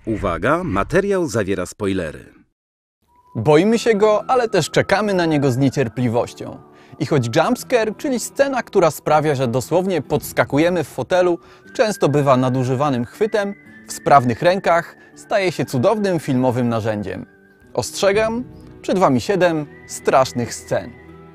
Uwaga, materiał zawiera spoilery. Boimy się go, ale też czekamy na niego z niecierpliwością. I choć jumpscare, czyli scena, która sprawia, że dosłownie podskakujemy w fotelu, często bywa nadużywanym chwytem, w sprawnych rękach staje się cudownym filmowym narzędziem. Ostrzegam, przed Wami 7 strasznych scen.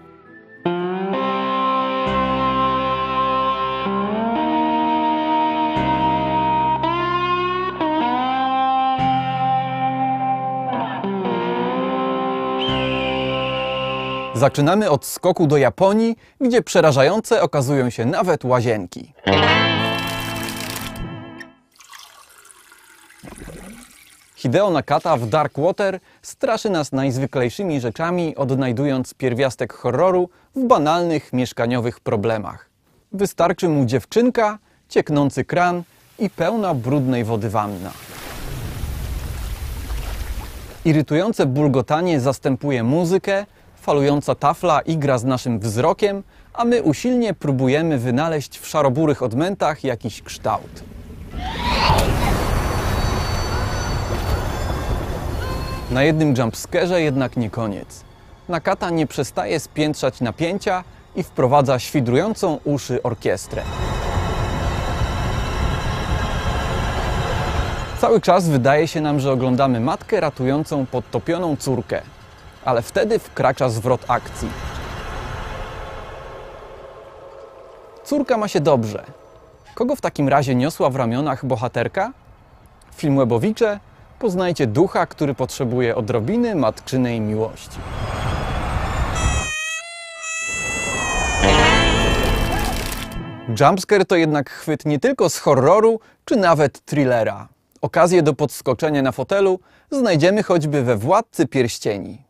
Zaczynamy od skoku do Japonii, gdzie przerażające okazują się nawet łazienki. Hideo Nakata w Dark Water straszy nas najzwyklejszymi rzeczami, odnajdując pierwiastek horroru w banalnych mieszkaniowych problemach. Wystarczy mu dziewczynka, cieknący kran i pełna brudnej wody wanna. Irytujące bulgotanie zastępuje muzykę, falująca tafla igra z naszym wzrokiem, a my usilnie próbujemy wynaleźć w szaroburych odmętach jakiś kształt. Na jednym jumpscarze jednak nie koniec. Nakata nie przestaje spiętrzać napięcia i wprowadza świdrującą uszy orkiestrę. Cały czas wydaje się nam, że oglądamy matkę ratującą podtopioną córkę. Ale wtedy wkracza zwrot akcji. Córka ma się dobrze. Kogo w takim razie niosła w ramionach bohaterka? W Filmwebowicze poznajcie ducha, który potrzebuje odrobiny matczynej miłości. Jumpscare to jednak chwyt nie tylko z horroru, czy nawet thrillera. Okazję do podskoczenia na fotelu znajdziemy choćby we Władcy Pierścieni.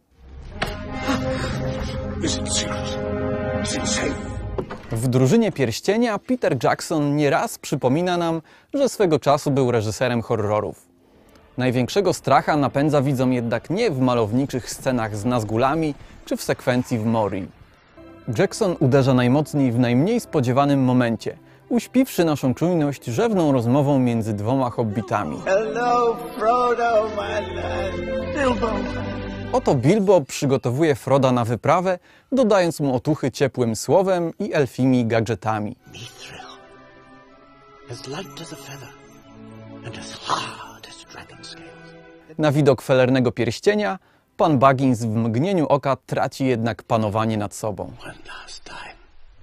W Drużynie Pierścienia Peter Jackson nieraz przypomina nam, że swego czasu był reżyserem horrorów. Największego stracha napędza widzom jednak nie w malowniczych scenach z Nazgulami czy w sekwencji w Morii. Jackson uderza najmocniej w najmniej spodziewanym momencie, uśpiwszy naszą czujność rzewną rozmową między dwoma hobbitami. Hello, Frodo, my lad. Bilbo. Oto Bilbo przygotowuje Froda na wyprawę, dodając mu otuchy ciepłym słowem i elfimi gadżetami. Mithril, as light as a feather and as hard as dragon scales. Na widok felernego pierścienia pan Baggins w mgnieniu oka traci jednak panowanie nad sobą. One last time.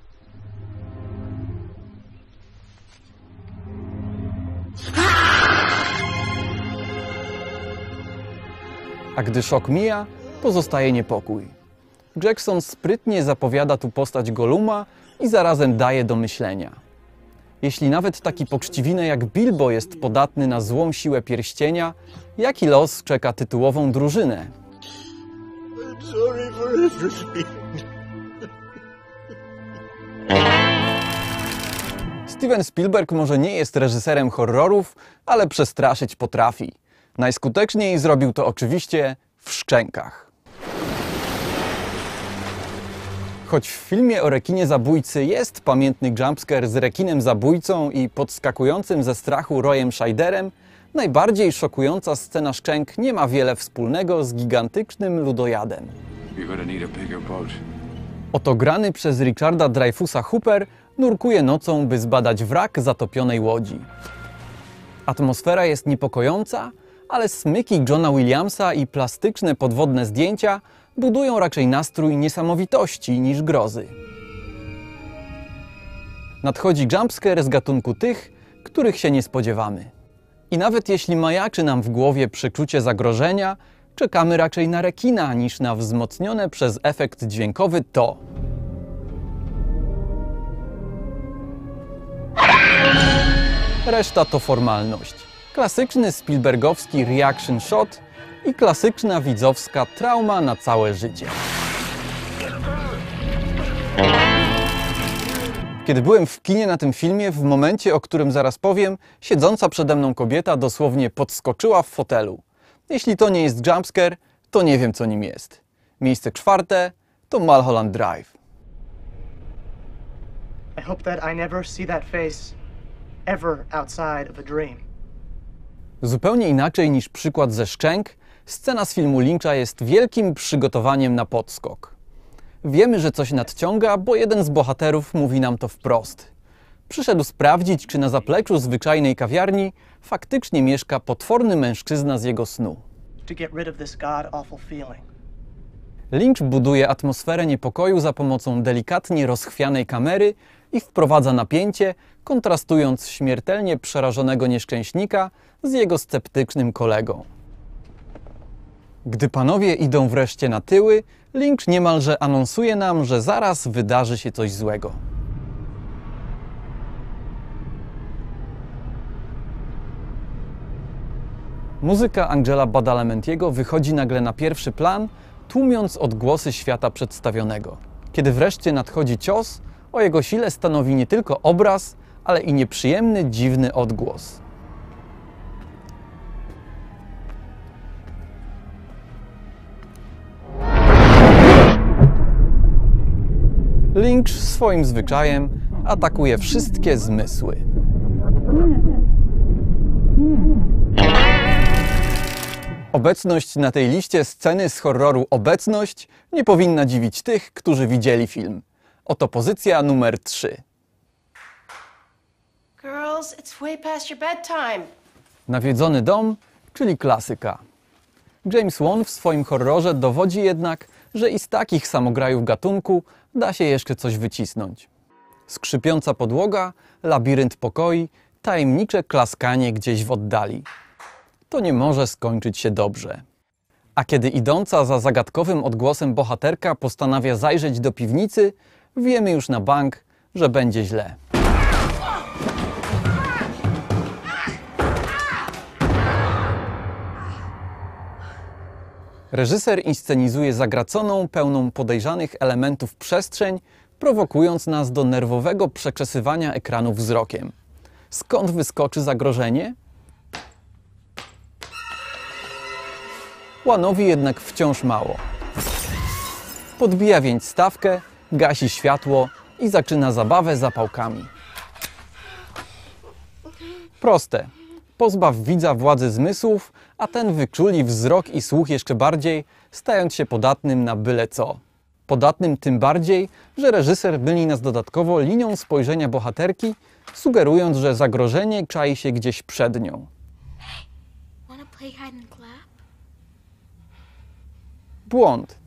A gdy szok mija, pozostaje niepokój. Jackson sprytnie zapowiada tu postać Golluma i zarazem daje do myślenia. Jeśli nawet taki poczciwiny jak Bilbo jest podatny na złą siłę pierścienia, jaki los czeka tytułową drużynę? I'm sorry for everything. Steven Spielberg może nie jest reżyserem horrorów, ale przestraszyć potrafi. Najskuteczniej zrobił to oczywiście w Szczękach. Choć w filmie o rekinie zabójcy jest pamiętny jumpscare z rekinem zabójcą i podskakującym ze strachu Royem Scheiderem, najbardziej szokująca scena Szczęk nie ma wiele wspólnego z gigantycznym ludojadem. Oto grany przez Richarda Dreyfussa Hooper nurkuje nocą, by zbadać wrak zatopionej łodzi. Atmosfera jest niepokojąca, ale smyki Johna Williamsa i plastyczne podwodne zdjęcia budują raczej nastrój niesamowitości niż grozy. Nadchodzi jumpscare z gatunku tych, których się nie spodziewamy. I nawet jeśli majaczy nam w głowie przeczucie zagrożenia, czekamy raczej na rekina niż na wzmocnione przez efekt dźwiękowy to. Reszta to formalność. Klasyczny Spielbergowski reaction shot i klasyczna widzowska trauma na całe życie. Kiedy byłem w kinie na tym filmie, w momencie, o którym zaraz powiem, siedząca przede mną kobieta dosłownie podskoczyła w fotelu. Jeśli to nie jest jumpscare, to nie wiem, co nim jest. Miejsce czwarte to Mulholland Drive. I hope that I never see that face ever outside of a dream. Zupełnie inaczej niż przykład ze Szczęk, scena z filmu Lyncha jest wielkim przygotowaniem na podskok. Wiemy, że coś nadciąga, bo jeden z bohaterów mówi nam to wprost. Przyszedł sprawdzić, czy na zapleczu zwyczajnej kawiarni faktycznie mieszka potworny mężczyzna z jego snu. To get rid of this god-awful feeling. Lynch buduje atmosferę niepokoju za pomocą delikatnie rozchwianej kamery i wprowadza napięcie, kontrastując śmiertelnie przerażonego nieszczęśnika z jego sceptycznym kolegą. Gdy panowie idą wreszcie na tyły, Lynch niemalże anonsuje nam, że zaraz wydarzy się coś złego. Muzyka Angela Badalamentiego wychodzi nagle na pierwszy plan, tłumiąc odgłosy świata przedstawionego. Kiedy wreszcie nadchodzi cios, o jego sile stanowi nie tylko obraz, ale i nieprzyjemny, dziwny odgłos. Lynch swoim zwyczajem atakuje wszystkie zmysły. Obecność na tej liście sceny z horroru Obecność nie powinna dziwić tych, którzy widzieli film. Oto pozycja numer 3. Girls, it's way past your bedtime. Nawiedzony dom, czyli klasyka. James Wan w swoim horrorze dowodzi jednak, że i z takich samograjów gatunku da się jeszcze coś wycisnąć. Skrzypiąca podłoga, labirynt pokoi, tajemnicze klaskanie gdzieś w oddali. To nie może skończyć się dobrze. A kiedy idąca za zagadkowym odgłosem bohaterka postanawia zajrzeć do piwnicy, wiemy już na bank, że będzie źle. Reżyser inscenizuje zagraconą, pełną podejrzanych elementów przestrzeń, prowokując nas do nerwowego przekrzykiwania ekranu wzrokiem. Skąd wyskoczy zagrożenie? Wanowi jednak wciąż mało. Podbija więc stawkę, gasi światło i zaczyna zabawę zapałkami. Proste. Pozbaw widza władzy zmysłów, a ten wyczuli wzrok i słuch jeszcze bardziej, stając się podatnym na byle co. Podatnym tym bardziej, że reżyser myli nas dodatkowo linią spojrzenia bohaterki, sugerując, że zagrożenie czai się gdzieś przed nią. Wanna play hide and clap? Błąd.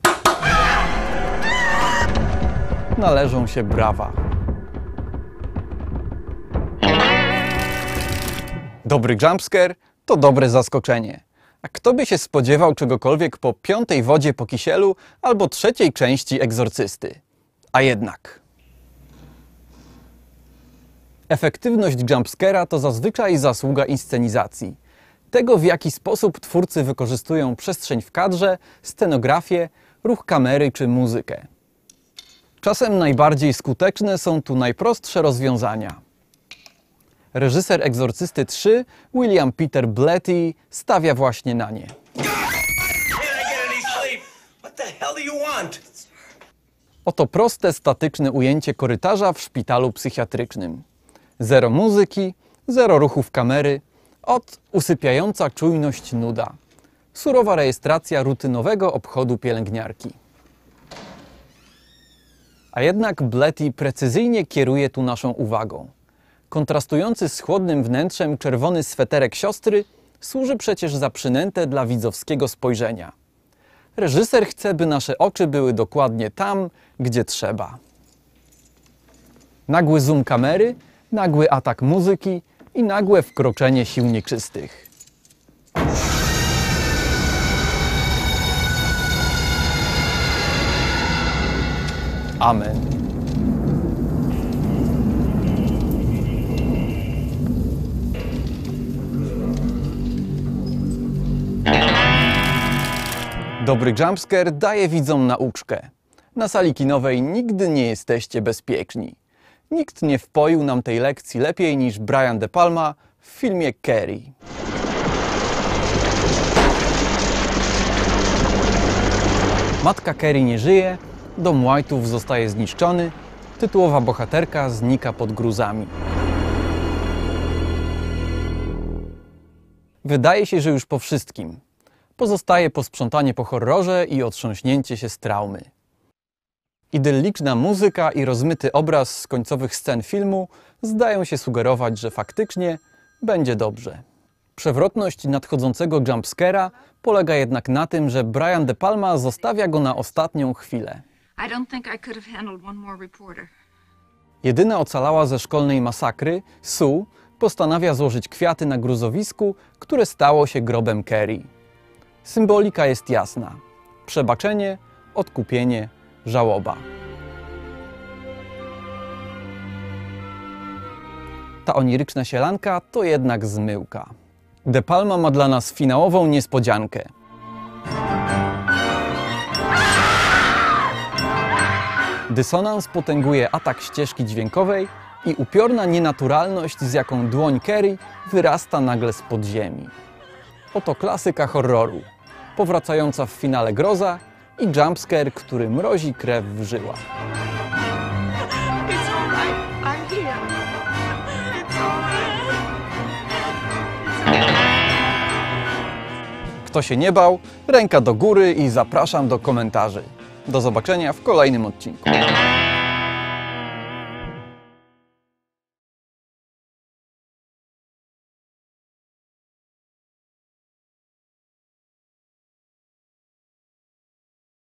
Należą się brawa. Dobry jumpscare to dobre zaskoczenie. A kto by się spodziewał czegokolwiek po 5. wodzie po kisielu albo 3. części Egzorcysty? A jednak. Efektywność jumpscare'a to zazwyczaj zasługa inscenizacji. Tego, w jaki sposób twórcy wykorzystują przestrzeń w kadrze, scenografię, ruch kamery czy muzykę. Czasem najbardziej skuteczne są tu najprostsze rozwiązania. Reżyser Egzorcysty 3, William Peter Blatty, stawia właśnie na nie. Oto proste, statyczne ujęcie korytarza w szpitalu psychiatrycznym. Zero muzyki, zero ruchów kamery, usypiająca czujność nuda. Surowa rejestracja rutynowego obchodu pielęgniarki. A jednak Blatty precyzyjnie kieruje tu naszą uwagą. Kontrastujący z chłodnym wnętrzem czerwony sweterek siostry służy przecież za przynętę dla widzowskiego spojrzenia. Reżyser chce, by nasze oczy były dokładnie tam, gdzie trzeba. Nagły zoom kamery, nagły atak muzyki i nagłe wkroczenie sił nieczystych. Amen. Dobry jumpscare daje widzom nauczkę. Na sali kinowej nigdy nie jesteście bezpieczni. Nikt nie wpoił nam tej lekcji lepiej niż Brian De Palma w filmie Carrie. Matka Carrie nie żyje, dom White'ów zostaje zniszczony, tytułowa bohaterka znika pod gruzami. Wydaje się, że już po wszystkim. Pozostaje posprzątanie po horrorze i otrząśnięcie się z traumy. Idylliczna muzyka i rozmyty obraz z końcowych scen filmu zdają się sugerować, że faktycznie będzie dobrze. Przewrotność nadchodzącego jumpscare'a polega jednak na tym, że Brian De Palma zostawia go na ostatnią chwilę. I don't think I could have handled one more reporter. Jedyna ocalała ze szkolnej masakry, Sue, postanawia złożyć kwiaty na gruzowisku, które stało się grobem Carrie. Symbolika jest jasna. Przebaczenie, odkupienie, żałoba. Ta oniryczna sielanka to jednak zmyłka. De Palma ma dla nas finałową niespodziankę. Dysonans potęguje atak ścieżki dźwiękowej i upiorna nienaturalność, z jaką dłoń Carrie wyrasta nagle z podziemi. Oto klasyka horroru, powracająca w finale groza i jumpscare, który mrozi krew w żyłach. It's all right. I'm here. It's all right. Kto się nie bał, ręka do góry i zapraszam do komentarzy. Do zobaczenia w kolejnym odcinku.